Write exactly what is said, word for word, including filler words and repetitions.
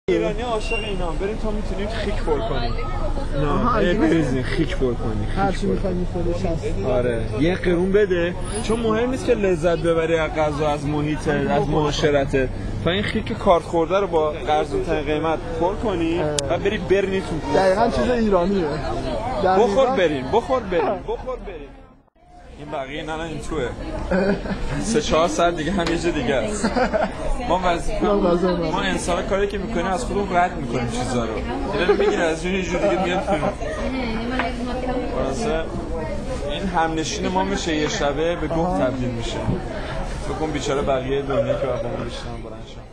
ایرانی عاشق اینا بریم تا میتونیم خیک پر کنیم. نه بریزیم خیک پر کنیم. هر چی می‌خوای می‌خوادش هست. آره یه قرون بده چون مهم نیست که لذت ببری از غذا، از محیط، از معاشرته. تا این خیک کارت خورده رو با ارزان‌ترین قیمت پر کنی و بری برنی تو. دقیقاً چیز ایرانیه. بخور بریم، بخور بریم، بخور بریم. این بقیه نه نه این توه. سه چهار ساعت دیگه هم یه جا دیگه است. ما وظیفه ما انسان کاری که میکنیم از خودمون رد میکنیم چیزا رو. اینا میگیره از یه جور دیگه میاد بیرون. واسه این همنشین ما میشه یه شبه به گفت تبدیل میشه. فکر کنم بیچاره بقیه دنیا که واقعا میشنن برنشون.